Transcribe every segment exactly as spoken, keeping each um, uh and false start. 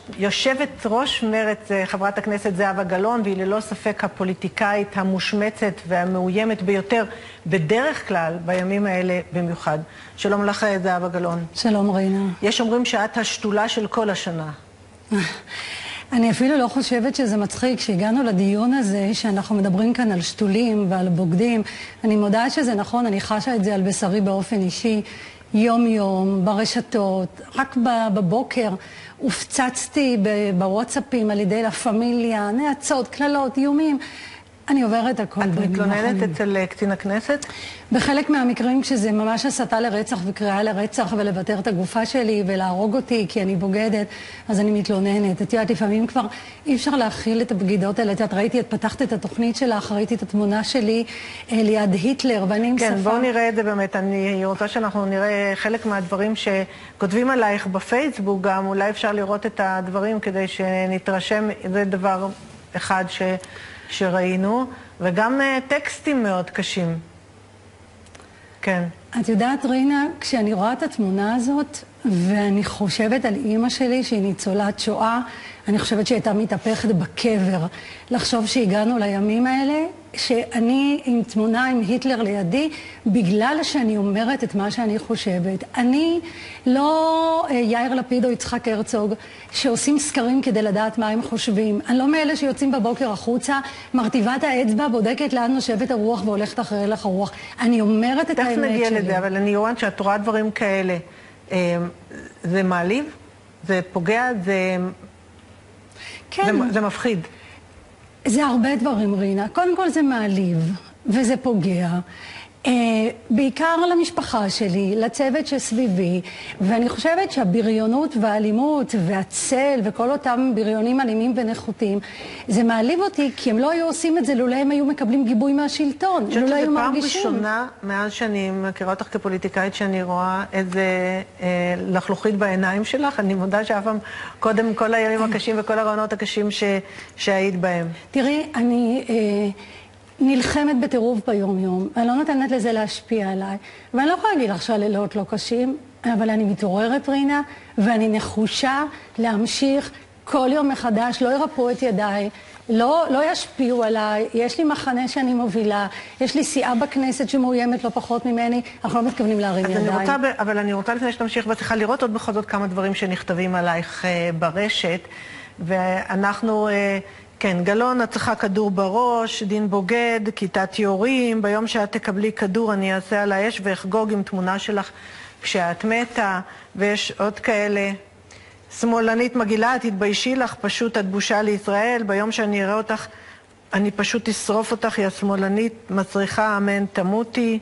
יושבת ראש מרצ חברת הכנסת זהבה גלאון, והיא ללא ספק הפוליטיקאית המושמצת והמאוימת ביותר בדרך כלל בימים האלה במיוחד. שלום לך זהבה גלאון. שלום רינה. יש אומרים שאת השתולה של כל השנה. אני אפילו לא חושבת שזה מצחיק שהגענו לדיון הזה שאנחנו מדברים כאן על שתולים ועל בוגדים. אני מודעת שזה נכון, אני חשה את זה על בשרי באופן אישי, יום יום, ברשתות, רק בבוקר הופצצתי בוואטסאפים על ידי לה פמיליה, נאצות, כללות, איומים. אני עוברת הכל. את מתלוננת אצל קצין הכנסת? בחלק מהמקרים כשזה ממש הסתה לרצח וקריאה לרצח ולוותר את הגופה שלי ולהרוג אותי כי אני בוגדת, אז אני מתלוננת. את יודעת, לפעמים כבר אי אפשר להכיל את הבגידות האלה. את ראיתי, את פתחת את התוכנית שלך, ראיתי את התמונה שלי ליד היטלר ואני עם שפה. כן, בואו נראה את זה באמת. אני רוצה שאנחנו נראה חלק מהדברים שכותבים עלייך בפייסבוק גם. אולי אפשר לראות את הדברים כדי שנתרשם. זה דבר אחד ש... שראינו, וגם טקסטים מאוד קשים. כן. את יודעת, רינה, כשאני רואה את התמונה הזאת, ואני חושבת על אימא שלי שהיא ניצולת שואה, אני חושבת שהיא הייתה מתהפכת בקבר. לחשוב שהגענו לימים האלה, שאני עם תמונה עם היטלר לידי, בגלל שאני אומרת את מה שאני חושבת. אני לא יאיר לפיד או יצחק הרצוג, שעושים סקרים כדי לדעת מה הם חושבים. אני לא מאלה שיוצאים בבוקר החוצה, מרטיבת האצבע, בודקת לאן נושבת הרוח והולכת אחרי לך הרוח. אני אומרת את האמת שלי. תכף נגיע לזה, אבל אני רואה שאת רואה דברים כאלה. זה מעליב? זה פוגע? זה... כן. זה, זה מפחיד. זה הרבה דברים, רינה. קודם כל זה מעליב, וזה פוגע. Uh, בעיקר למשפחה שלי, לצוות שסביבי, ואני חושבת שהבריונות והאלימות והצל וכל אותם בריונים אלימים ונחותים, זה מעליב אותי כי הם לא היו עושים את זה לולא הם היו מקבלים גיבוי מהשלטון. אני חושבת שזו פעם ראשונה מאז שאני מכירה אותך כפוליטיקאית שאני רואה איזה אה, לחלוכית בעיניים שלך. אני מודה שאף פעם קודם כל הימים הקשים וכל הרעיונות הקשים ש, שהיית בהם. תראי, אני... אה, נלחמת בטירוף ביום-יום, אני לא נותנת לזה להשפיע עליי, ואני לא יכולה להגיד לך שהלילות לא קשים, אבל אני מתעוררת, רינה, ואני נחושה להמשיך כל יום מחדש, לא ירפאו את ידיי, לא, לא ישפיעו עליי, יש לי מחנה שאני מובילה, יש לי סיעה בכנסת שמאוימת לא פחות ממני, אנחנו לא מתכוונים להרים ידיים. אני רוצה, אבל אני רוצה לפני שתמשיך וצריכה לראות עוד בכל זאת כמה דברים שנכתבים עלייך אה, ברשת, ואנחנו... אה, כן, גלאון, את צריכה כדור בראש, דין בוגד, כיתת יורים, ביום שאת תקבלי כדור אני אעשה על האש ואחגוג עם תמונה שלך כשאת מתה, ויש עוד כאלה. שמאלנית מגעילה, תתביישי לך, פשוט את בושה לישראל, ביום שאני אראה אותך אני פשוט אשרוף אותך, היא השמאלנית, מצריכה, אמן, תמותי.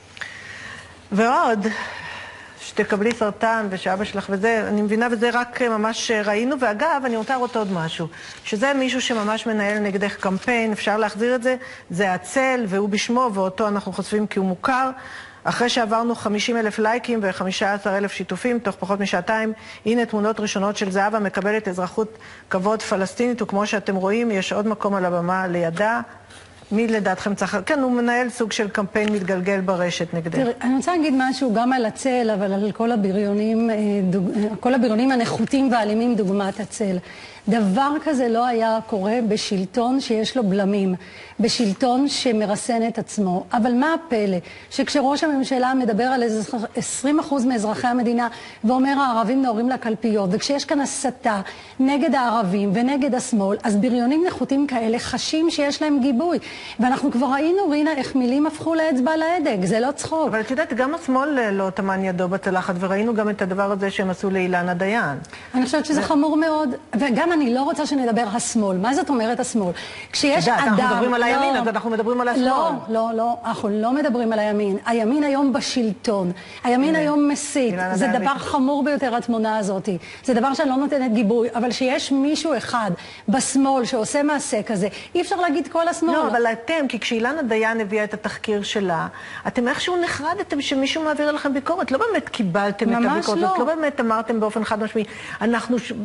ועוד... שתקבלי סרטן ושאבא שלך וזה, אני מבינה, וזה רק ממש ראינו. ואגב, אני רוצה לראות עוד משהו, שזה מישהו שממש מנהל נגדך קמפיין, אפשר להחזיר את זה, זה הצל, והוא בשמו, ואותו אנחנו חושפים כי הוא מוכר. אחרי שעברנו חמישים אלף לייקים ו-חמישה עשר אלף שיתופים, תוך פחות משעתיים, הנה תמונות ראשונות של זהבה, מקבלת אזרחות כבוד פלסטינית, וכמו שאתם רואים, יש עוד מקום על הבמה לידה. מי לדעתכם צריך... כן, הוא מנהל סוג של קמפיין מתגלגל ברשת נגדך. תראי, אני רוצה להגיד משהו גם על הצל, אבל על כל הבריונים, דוג... כל הבריונים הנחותים והאלימים דוגמת הצל. דבר כזה לא היה קורה בשלטון שיש לו בלמים, בשלטון שמרסן את עצמו. אבל מה הפלא? שכשראש הממשלה מדבר על עשרים אחוז מאזרחי המדינה ואומר הערבים נאורים לקלפיות, וכשיש כאן הסתה נגד הערבים ונגד השמאל, אז בריונים נחותים כאלה חשים שיש להם גיבוי. ואנחנו כבר ראינו, רינה, איך מילים הפכו לאצבע על ההדק, זה לא צחוק. אבל את יודעת, גם השמאל לא תמן ידו בצלחת, וראינו גם את הדבר הזה שהם עשו לאילנה דיין. אני חושבת שזה חמור מאוד, וגם אני לא רוצה שנדבר השמאל. מה זאת אומרת השמאל? כשיש אדם... אנחנו מדברים על הימין, אז אנחנו מדברים על השמאל. לא, לא, לא, אנחנו לא מדברים על הימין. הימין היום בשלטון. הימין היום מסית. זה דבר חמור ביותר, התמונה הזאת. זה דבר שאני לא נותנת גיבוי, אבל שיש מישהו אחד בשמאל שעושה מעשה כזה, אי אפשר להגיד כל השמאל. לא, אבל אתם, כי כשאילנה דיין הביאה את התחקיר שלה, אתם איכשהו נחרדתם שמישהו מעביר לכם ביקורת. לא באמת קיבלתם את הביקורת. לא באמת אמרתם באופן חד משמעי. אנחנו...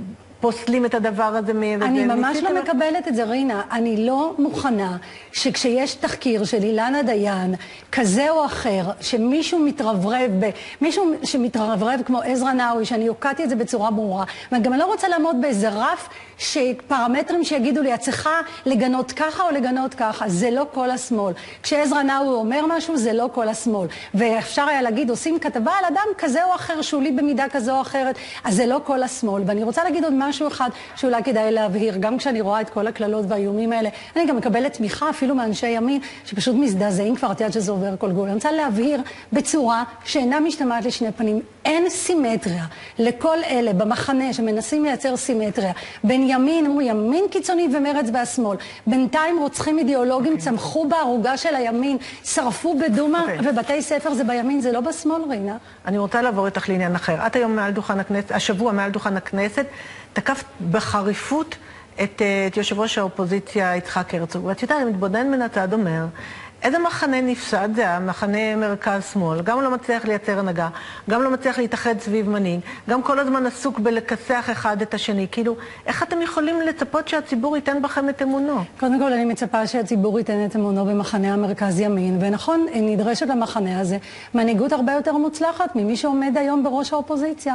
פוסלים את הדבר הזה. אני ממש לא מקבלת את זה, רינה. אני לא מוכנה שכשיש תחקיר של אילנה דיין, כזה או אחר, שמישהו מתרברב, ב... מישהו שמתרברב כמו עזרא נאווי, שאני הוקעתי את זה בצורה ברורה, ואני גם לא רוצה לעמוד באיזה רף שפרמטרים שיגידו לי, את צריכה לגנות ככה או לגנות ככה. זה לא כל השמאל. כשעזרא נאווי אומר משהו, זה לא כל השמאל. ואפשר היה להגיד, עושים כתבה על אדם כזה או אחר, שולי במידה כזו או אחרת, אז זה לא כל השמאל. ואני רוצה להגיד עוד משהו אחד שאולי כדאי להבהיר, גם כשאני רואה את כל הכללות והאיומים האלה, אני גם מקבלת תמיכה אפילו מאנשי ימין, שפשוט מזדעזעים כבר, תיעד שזה עובר כל גבול. אני רוצה להבהיר בצורה שאינה משתמעת לשני פנים. אין סימטריה לכל אלה במחנה שמנסים לייצר סימטריה בין ימין, הוא ימין קיצוני ומרץ והשמאל. בינתיים רוצחים אידיאולוגים okay. צמחו בערוגה של הימין, שרפו בדומה okay. ובתי ספר זה בימין, זה לא בשמאל, רינה. אני רוצה לעבור איתך לעניין אחר. את היום מעל דוכן הכנסת, השבוע מעל דוכן הכנסת, תקפת בחריפות את, את יושב ראש האופוזיציה יצחק הרצוג. ואת יודעת, מתבונן מן הצד אומר, איזה מחנה נפסד זה המחנה מרכז-שמאל, גם לא מצליח לייצר הנהגה, גם לא מצליח להתאחד סביב מנהיג, גם כל הזמן עסוק בלכסח אחד את השני. כאילו, איך אתם יכולים לצפות שהציבור ייתן בכם את אמונו? קודם כל, אני מצפה שהציבור ייתן את אמונו במחנה המרכז ימין, ונכון, נדרשת למחנה הזה מנהיגות הרבה יותר מוצלחת ממי שעומד היום בראש האופוזיציה.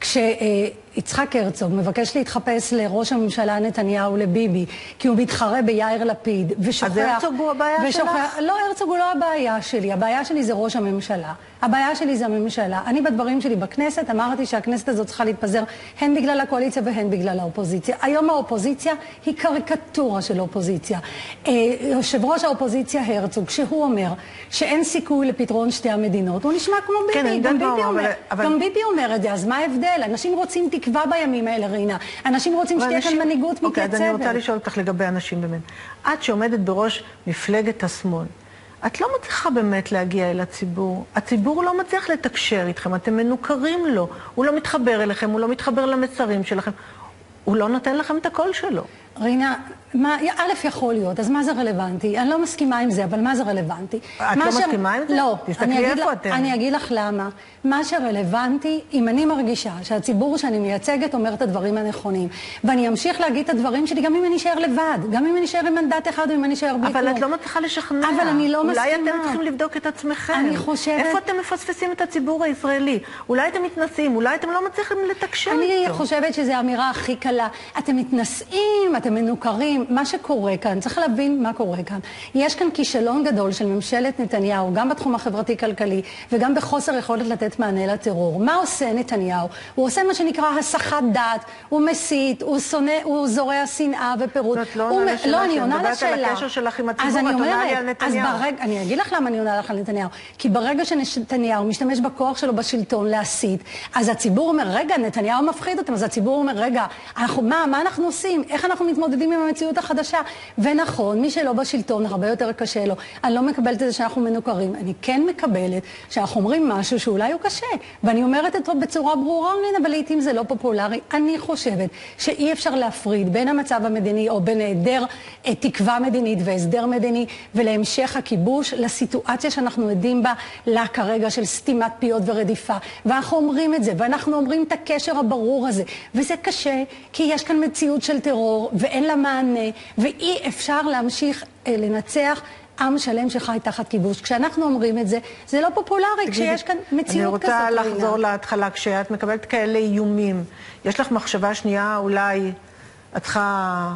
כשיצחק הרצוג מבקש להתחפש לראש הממשלה נתניהו לביבי, כי הוא מתחרה ביאיר לפיד, ושוכח... אז הרצוג הוא הבעיה שלך? לא, הרצוג הוא לא הבעיה שלי. הבעיה שלי זה ראש הממשלה. הבעיה שלי זה הממשלה. אני בדברים שלי בכנסת אמרתי שהכנסת הזאת צריכה להתפזר הן בגלל הקואליציה והן בגלל האופוזיציה. היום האופוזיציה היא קריקטורה של אופוזיציה. יושב ראש האופוזיציה הרצוג, שהוא אומר שאין סיכוי לפתרון שתי המדינות, הוא נשמע כמו ביבי. כן, גם, ביבי אומר, אבל... גם ביבי אומר את זה, אז מה ההבדל? אנשים רוצים תקווה בימים האלה, רינה. אנשים רוצים שתהיה כאן מנהיגות מתייצבת. אוקיי, אז אני רוצה לשאול אותך לגבי אנשים באמת. את שעומדת בראש מפלגת השמאל, את לא מצליחה באמת להגיע אל הציבור. הציבור לא מצליח לתקשר איתכם, אתם מנוכרים לו. הוא לא מתחבר אליכם, הוא לא מתחבר למסרים שלכם. הוא לא נותן לכם את הקול שלו. רינה, מה, א' יכול להיות, אז מה זה רלוונטי? אני לא מסכימה עם זה, אבל מה זה רלוונטי? את לא ש... מסכימה עם זה? לא. תסתכלי איפה אתם. אני אגיד לך למה. מה שרלוונטי, אם אני מרגישה שהציבור שאני מייצגת אומר את הדברים הנכונים, ואני אמשיך להגיד את הדברים שלי גם אם אני אשאר לבד, גם אם אני אשאר עם מנדט אחד או אם אני אשאר בלי כלום. אבל את לא מצליחה לשכנע. אבל אני לא מסכימה. אולי אתם צריכים לבדוק את עצמכם. אני חושבת... איפה אתם מפספסים את הציבור הישראלי? אולי אתם מתנסים, אולי אתם לא מצליחים לתקשר איתו. אני חושבת שזו האמירה הכי קלה. אתם מתנסים, אתם מנוכרים. מה שקורה כאן, צריך להבין מה קורה כאן. יש כאן כישלון גדול של ממשלת נתניהו, גם בתחום החברתי-כלכלי, וגם בחוסר יכולת לתת מענה לטרור. מה עושה נתניהו? הוא עושה מה שנקרא הסחת דעת, הוא מסית, הוא שונא, הוא זורע שנאה ופירוד. זאת לא עונה לשאלה, לא, אני עונה לשאלה. מדברת על הקשר שלך עם הציבור, את עונה לי על נתניהו. אז ברגע, אני אגיד לך למה אני עונה לך על נתניהו. כי ברגע שנתניהו משתמש בכוח שלו בשלטון להסית, אז הציבור אומר, רגע, נתניהו מפחיד אותם, אז הציבור אומר, רגע, אנחנו, מה, מה אנחנו עושים? איך אנחנו מתמודדים עם המציאות החדשה? ונכון, מי שלא בשלטון הרבה יותר קשה לו. אני לא מקבלת את זה שאנחנו מנוכרים. אני כן מקבלת שאנחנו אומרים משהו שאולי הוא קשה. ואני אומרת את זה בצורה ברורה, אבל לעתים זה לא פופולרי. אני חושבת שאי אפשר להפריד בין המצב המדיני או בין היעדר תקווה מדינית והסדר מדיני ולהמשך הכיבוש לסיטואציה שאנחנו עדים בה לה כרגע של סתימת פיות ורדיפה. ואנחנו אומרים את זה, ואנחנו אומרים את הקשר הברור הזה. וזה קשה, כי יש כאן מציאות של טרור ואין לה מענה, ואי אפשר להמשיך אה, לנצח עם שלם שחי תחת כיבוש. כשאנחנו אומרים את זה, זה לא פופולרי, כשיש כאן מציאות כזאת. אני רוצה לחזור להתחלה, כשאת מקבלת כאלה איומים, יש לך מחשבה שנייה, אולי את צריכה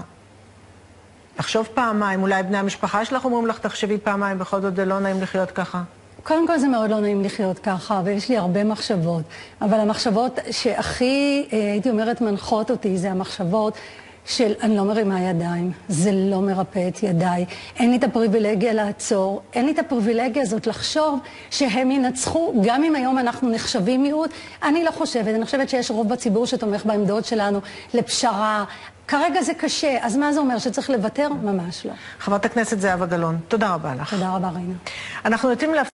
לחשוב פעמיים, אולי בני המשפחה שלך אומרים לך, תחשבי פעמיים, בכל זאת זה לא נעים לחיות ככה. קודם כל זה מאוד לא נעים לחיות ככה, ויש לי הרבה מחשבות, אבל המחשבות שהכי, הייתי אומרת, מנחות אותי, זה המחשבות של אני לא מרימה ידיים, זה לא מרפא את ידיי, אין לי את הפריבילגיה לעצור, אין לי את הפריבילגיה הזאת לחשוב שהם ינצחו, גם אם היום אנחנו נחשבים מיעוט. אני לא חושבת, אני חושבת שיש רוב בציבור שתומך בעמדות שלנו לפשרה. כרגע זה קשה, אז מה זה אומר? שצריך לוותר? ממש לא. חברת הכנסת זהבה גלאון, תודה רבה לך. תודה רבה, רינה. אנחנו יוצאים לה...